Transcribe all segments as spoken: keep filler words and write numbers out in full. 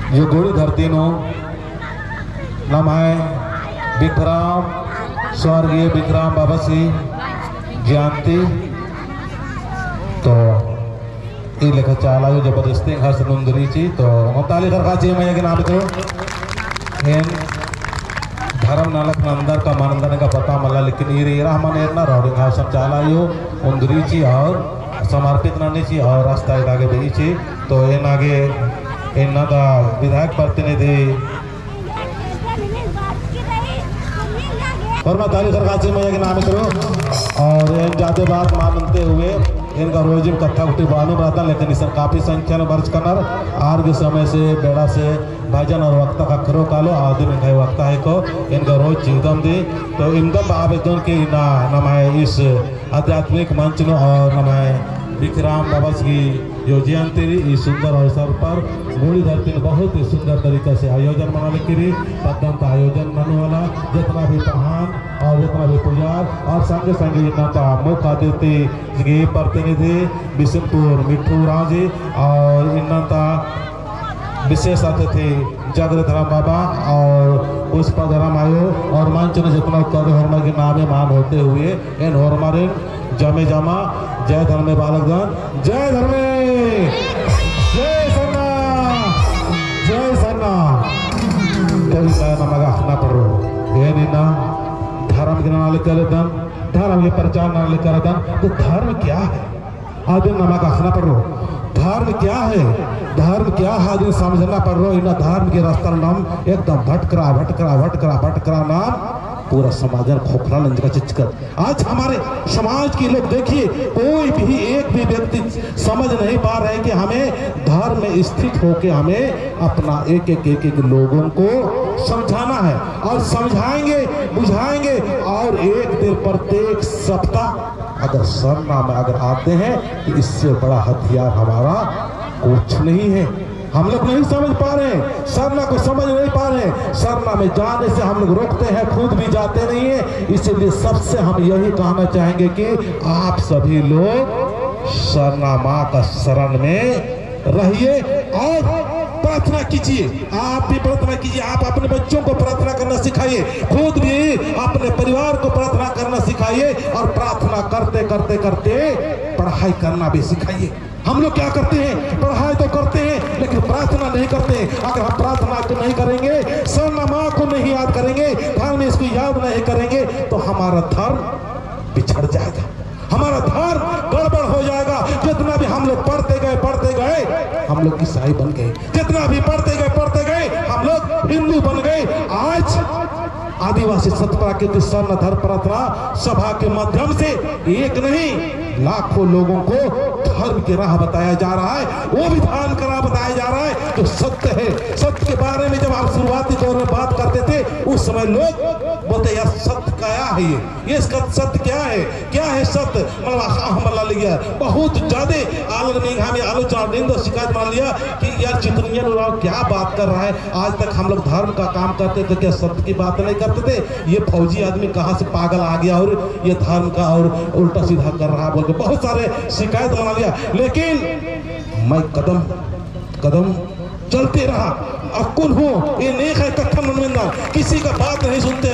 जो गोड़ी धरती नो नाम है विक्रम स्वर्गीय विक्रम बाबा सिंह जयंती तो ये लेखा चाला जो जबरदस्ती हर्ष नंदरी ची तो मुताली कर काची मैं ये नाम तो इन धर्म नालक नंदर का मानंदन का पता मला लेकिन ये रेरा मन ना रोडिंग हाउस चाला यो उंदरी ची और समर्पित नानी ची और रास्ता आगे भी ची तो इन आगे इन का विधायक प्रतिनिधि और मैं ताली सरकार से मैं ये नाम करो और इन जाते बात मानते हुए इनका रोजिम कट्ठा उठी बालू रहता लेकिन इस काफ़ी संख्या में वर्ष करना आर के समय से बेड़ा से भजन और वक्ता का खरो कालो आदि में कई वक्ता है को इनका रोज जीवदम दी तो इनदम आवेदन की ना नमाए इस आध्यात्मिक मंच में और नमाए विक्रम बाबा की जो जयंती इस सुंदर अवसर पर गोड़ी धरती में बहुत ही सुंदर तरीके से आयोजन मनाने के लिए पद्धत आयोजन करने वाला जितना भी प्रधान और जितना भी पुजार और संगे संगे जितना मुख्य अतिथि प्रतिनिधि बिशनपुर मिठू राव जी और इन्ना विशेष अतिथि जागृत राम बाबा और पुष्पधराम आयो और मंच ने जितना कद हरमा के नामे मान होते हुए इन हरमारे जमे जमा जय धर्मे बालकगण जय धर्मे जय सरना जय सरना कभी मैं नमगा ना पड़ो ये नहीं ना धर्म के नाम लेकर दम धर्म के प्रचार नाम लेकर दम तो धर्म क्या है आदि नमगा ना पड़ो धर्म क्या है धर्म क्या है आदि समझना पड़ रहा है ना धर्म के रास्ता नाम एकदम भटकरा भटकरा भटकरा भटकरा नाम पूरा समाज खोखला लंज का चिचकर आज हमारे समाज के लोग देखिए कोई भी एक भी व्यक्ति समझ नहीं पा रहे कि हमें धर्म में स्थित होके हमें अपना एक एक एक एक लोगों को समझाना है और समझाएंगे बुझाएंगे और एक दिन प्रत्येक सप्ताह अगर सरना में अगर आते हैं तो इससे बड़ा हथियार हमारा कुछ नहीं है। हम लोग नहीं समझ पा रहे हैं सरना को समझ नहीं पा रहे हैं सरना में जाने से हम लोग रोकते हैं खुद भी जाते नहीं है इसीलिए सबसे हम यही कहना चाहेंगे कि आप सभी लोग सरना माँ का शरण में रहिए और प्रार्थना कीजिए आप भी प्रार्थना कीजिए आप अपने बच्चों को प्रार्थना करना सिखाइए खुद भी अपने परिवार को प्रार्थना करना सिखाइए और प्रार्थना करते करते करते पढ़ाई करना भी सिखाइए। हम लोग क्या करते हैं पढ़ाई तो करते हैं लेकिन प्रार्थना नहीं करते। अगर हम प्रार्थना को नहीं करेंगे सरना माँ को नहीं याद करेंगे धर्म इसको याद नहीं करेंगे तो हमारा धर्म बिछड़ जाएगा हमारा धर्म गड़बड़ हो जाएगा। जितना भी हम लोग पढ़ते गए पढ़ते गए हम लोग ईसाई बन गए जितना भी पढ़ते गए पढ़ते गए हम लोग हिंदू बन गए। आज आदिवासी सतप्राकृतिक सरना धर्म प्रार्थना सभा के माध्यम से एक नहीं लाखों लोगों को धर्म की राह बताया जा रहा है वो भी धर्म का राह बताया जा रहा है जो सत्य है। सत्य के बारे में जब आप शुरुआती दौर में बात करते थे उस समय लोग बोलते यार सत्य क्या है ये ये सत्य क्या है क्या है सत्य मतलब लिया बहुत ज्यादा हमें आलोचना निंदा शिकायत मान लिया कि यार चित्रंजन राव क्या बात कर रहा है। आज तक हम लोग धर्म का काम करते थे क्या सत्य की बात नहीं करते थे। ये फौजी आदमी कहाँ से पागल आ गया और ये धर्म का और उल्टा सीधा कर रहा बोल के बहुत सारे शिकायत बना लिया लेकिन मैं कदम कदम चलते रहा अकुल हूँ ये नेक है कट्ठा मनमिंदा किसी का बात नहीं सुनते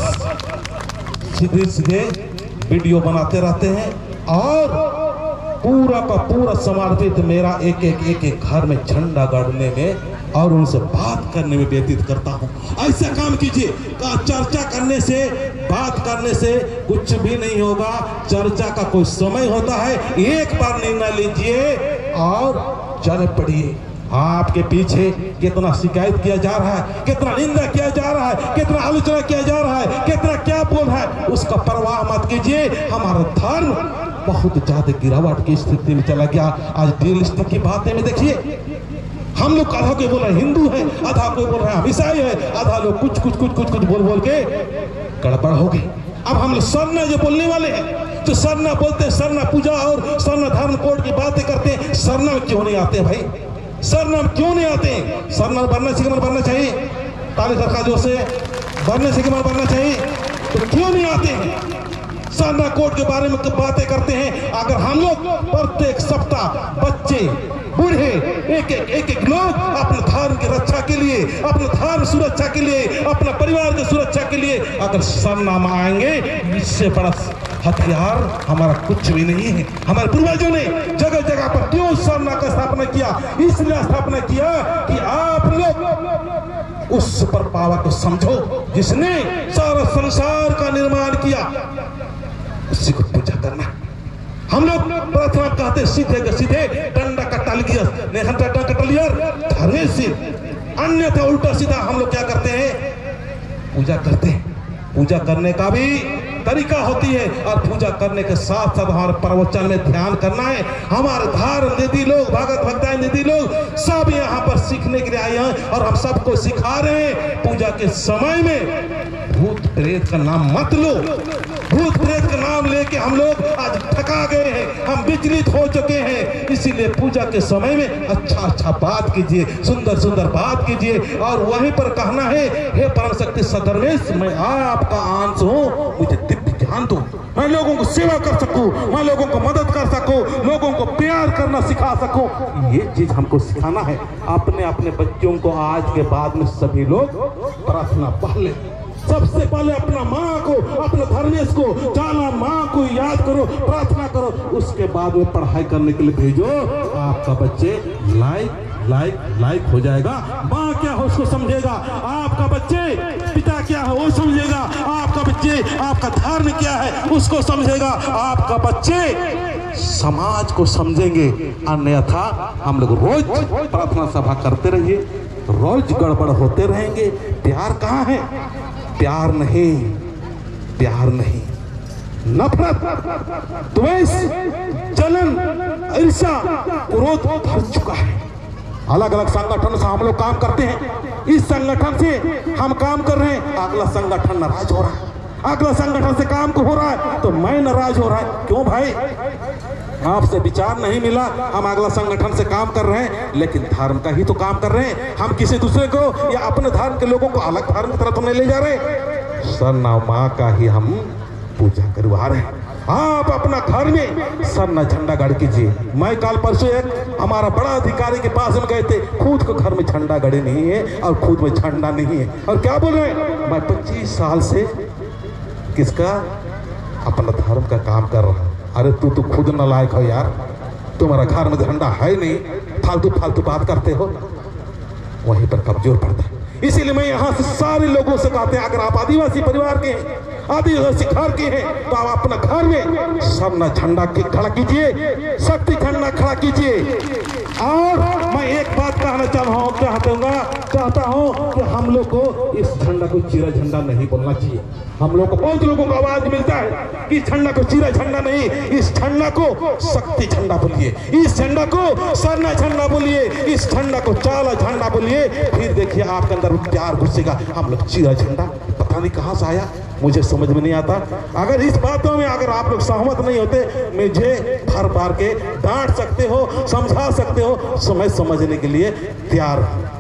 बस सीधे सीधे वीडियो बनाते रहते हैं और पूरा का पूरा समर्पित मेरा एक एक एक एक घर में झंडा गाड़ने में और उनसे बात करने में व्यतीत करता हूँ। ऐसा काम कीजिए का चर्चा करने से बात करने से कुछ भी नहीं होगा। चर्चा का कोई समय होता है एक बार निर्णय लीजिए और चल पड़िए। आपके पीछे कितना शिकायत किया जा रहा है कितना निंदा किया जा रहा है कितना आलोचना किया जा रहा है कितना क्या बोल रहा है उसका परवाह मत कीजिए। हमारा धर्म बहुत ज्यादा गिरावट की स्थिति में चला गया। आज दिल की बातें में देखिए हम लोग आधा कोई बोल रहे हिंदू है आधा कोई बोल रहे हम ईसाई है आधा लोग कुछ कुछ कुछ कुछ कुछ बोल बोल के गड़बड़ हो गई। अब हम लोग सरना जो बोलने वाले हैं तो सरना बोलते हैं सरना पूजा और सरना धर्म कोड की बातें करते हैं। सरना में क्यों नहीं आते भाई सरना में क्यों नहीं आते सरना बनना चाहिए बनना चाहिए ताली सरकार जो से बनने से बनना चाहिए तो क्यों नहीं आते हैं। सरना कोड के बारे में बातें करते हैं। अगर हम लोग प्रत्येक सप्ताह बच्चे बूढ़े एक एक एक एक लोग अपने धर्म की रक्षा के अपने धर्म सुरक्षा के लिए, अपना परिवार की सुरक्षा के लिए अगर सरना मांगेंगे, इससे बड़ा हथियार हमारा कुछ भी नहीं है। हमारे पूर्वजों ने जगह जगह पर क्यों सरना का स्थापना किया? इसलिए स्थापना किया कि आप लोग उस सुपर पावर को समझो जिसने सारा संसार का निर्माण किया, उसी को पूजा करना। हम लोग प्रार्थना कहते सीधे के सीधे डंडा कटल गया, डंडा कटल धरे से, अन्यथा उल्टा सीधा हम लोग क्या करते हैं? पूजा करते हैं। पूजा करने का भी तरीका होती है, और पूजा करने के साथ साथ हमारे प्रवचन में ध्यान करना है। हमारे धर्म निधि लोग, भगत भक्ताएं निधि लोग सब यहाँ पर सीखने के लिए आए हैं, और हम सबको सिखा रहे हैं। पूजा के समय में भूत प्रेत का नाम मत लो। भूत प्रेत का नाम लेके हम लोग आज थका गए हैं, हम विचलित हो चुके हैं। इसीलिए पूजा के समय में अच्छा अच्छा बात कीजिए, सुंदर सुंदर बात कीजिए, और वहीं पर कहना है, हे परम शक्ति सदरमेश, मैं आपका अंश हूँ, मुझे दिव्य ज्ञान दो, मैं लोगों को सेवा कर सकूं, मैं लोगों को मदद कर सकूं, लोगों को प्यार करना सिखा सकूं। ये चीज हमको सिखाना है। अपने अपने बच्चों को आज के बाद में सभी लोग प्रार्थना पढ़ ले। सबसे पहले अपना माँ को, अपने धर्मेश को, चाला माँ को याद करो, प्रार्थना करो, उसके बाद में पढ़ाई करने के लिए भेजो। आपका बच्चे लाइक लाइक लाइक हो जाएगा। माँ क्या है उसको समझेगा, आपका बच्चे पिता क्या है वो समझेगा, आपका बच्चे आपका धर्म क्या है उसको समझेगा, आपका बच्चे समाज को समझेंगे। अन्यथा हम लोग रोज प्रार्थना सभा करते रहिए, रोज गड़बड़ होते रहेंगे। प्यार कहाँ है? प्यार नहीं, प्यार नहीं, नफरत, द्वेष, जलन, ईर्ष्या, क्रोध भर चुका है। अलग अलग संगठन से हम लोग काम करते हैं। इस संगठन से हम काम कर रहे हैं, अगला संगठन नाराज हो रहा है, अगला संगठन से काम को हो रहा है तो मैं नाराज हो रहा है। क्यों भाई? आपसे विचार नहीं मिला, हम अगला संगठन से काम कर रहे हैं, लेकिन धर्म का ही तो काम कर रहे हैं। हम किसी दूसरे को या अपने धर्म के लोगों को अलग धर्म की तरफ नहीं ले जा रहे। सरना माँ का ही हम पूजा करवा रहे हैं। आप अपना घर में सरना झंडा गाड़ कीजिए। मैं कल परसों एक हमारा बड़ा अधिकारी के पास में गए थे, खुद को घर में झंडा गड़े नहीं है और खुद में झंडा नहीं है, और क्या बोल रहे हैं? मैं पच्चीस साल से किसका? अपना धर्म का काम कर रहा हूँ। अरे तू तो खुद नालायक हो यार, तुम्हारा घर में झंडा है नहीं, फालतू फालतू बात करते हो, वहीं पर कमजोर पड़ता है। इसीलिए मैं यहाँ से सारे लोगों से कहते हैं, अगर आप आदिवासी परिवार के हैं, आदिवासी घर के हैं, तो आप अपना घर में सरना झंडा खड़ा कीजिए, शक्ति झंडा खड़ा कीजिए। और मैं एक बात कहना चाह रहा हूँ, चाहता चाहता हूँ कि हम लोग को इस झंडा को चीरा झंडा नहीं बोलना चाहिए। हम लोग को बहुत लोगों को आवाज मिलता है कि इस झंडा को चीरा झंडा नहीं, इस झंडा को शक्ति झंडा बोलिए, इस झंडा को सरना झंडा बोलिए, इस झंडा को चाला झंडा बोलिए। फिर देखिए आपके अंदर प्यार घुसेगा। हम लोग चीरा झंडा पता नहीं कहाँ से आया, मुझे समझ में नहीं आता। अगर इस बातों में अगर आप लोग सहमत नहीं होते, मुझे भर बार के डांट सकते हो, समझा सकते हो, समय समझने के लिए तैयार।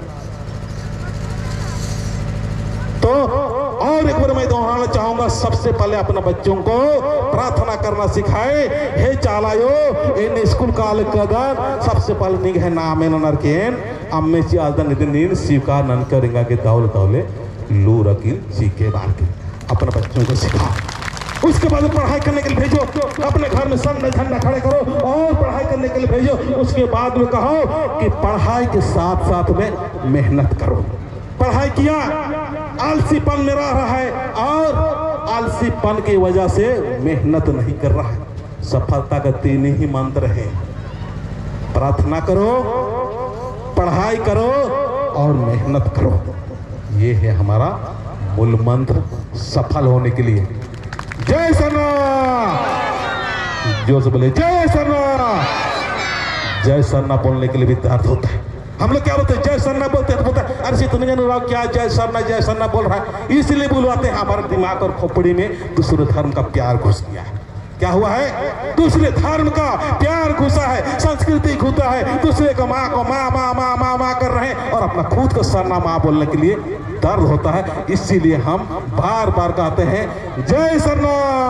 तो और एक बार मैं दोहराना चाहूंगा, सबसे पहले अपने बच्चों को प्रार्थना करना सिखाए। हे चालायो इन स्कूल काल कदर सबसे पहले निग है नाम नरकेन अम्मे ची आजदा निदिन शिवका ननकरिंगा के दौल दौले लू रकील चीके बार के अपने बच्चों को सिखाओ। उसके बाद पढ़ाई करने के लिए भेजो, अपने घर में सरना झंडा खड़े करो और पढ़ाई करने के लिए भेजो। उसके बाद में कहो कि पढ़ाई के साथ साथ में मेहनत करो। पढ़ाई किया, आलसीपन में रह रहा है और आलसीपन की वजह से मेहनत नहीं कर रहा है। सफलता का तीन ही मंत्र है, प्रार्थना करो, पढ़ाई करो और मेहनत करो। ये है हमारा मूल मंत्र सफल होने के लिए। जय सरना, जोर से बोले जय सरना। जय सरना बोलने के लिए भी दर्द होता है। हम लोग क्या बोलते हैं? जय सरना बोलते हैं तो बोलते हैं अरे तुमने जान क्या जय सरना जय सरना बोल रहा है, इसलिए बुलवाते हैं। हमारे दिमाग और खोपड़ी में दूसरे धर्म का प्यार घुस गया है। क्या हुआ है? दूसरे धर्म का प्यार घुसा है, संस्कृति घुसा है, दूसरे को माँ को माँ माँ माँ माँ माँ कर रहे हैं और अपना खुद को सरना माँ बोलने के लिए दर्द होता है। इसीलिए हम बार बार कहते हैं जय सरना,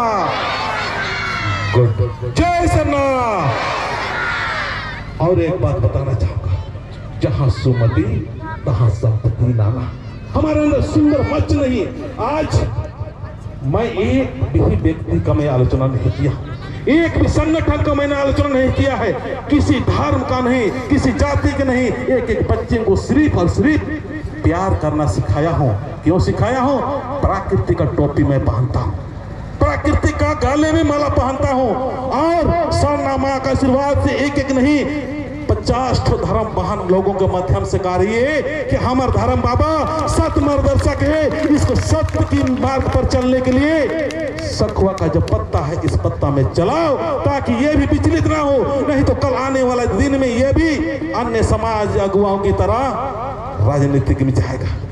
गुड जय सरना। और एक बात बताना चाहूंगा, जहां सुमति कहाँ संपत्ति लाना, हमारे अंदर सुंदर मंच नहीं। आज मैं एक भी व्यक्ति का मैं आलोचना नहीं किया, एक भी संगठन का मैंने आलोचना नहीं किया है, किसी धर्म का नहीं, किसी जाति का नहीं। एक एक बच्चे को सिर्फ और सिर्फ प्यार करना सिखाया हूं। क्यों सिखाया हूं? प्रकृति का टोपी मैं पहनता हूं, प्रकृति का गले में माला पहनता हूं, और सरना मां का आशीर्वाद से एक एक नहीं पचास धर्म बहन लोगों के माध्यम से कह रही है कि हमारे धर्म बाबा सत्य मार्गदर्शक है। इसको सत्य की मार्ग पर चलने के लिए सखुआ का जो पत्ता है इस पत्ता में चलाओ, ताकि ये भी विचलित ना हो। नहीं तो कल आने वाले दिन में ये भी अन्य समाज अगुवाओं की तरह राजनीति में जाएगा।